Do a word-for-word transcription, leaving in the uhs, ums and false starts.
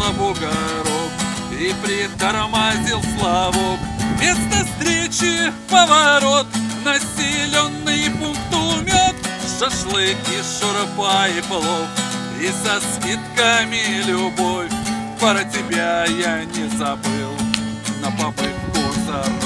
на бугорок и притормозил Славок. Место встречи — поворот, населенный пункт Умет. Шашлык и шурпа и плов, и со скидками любовь. Про тебя я не забыл, на попытку за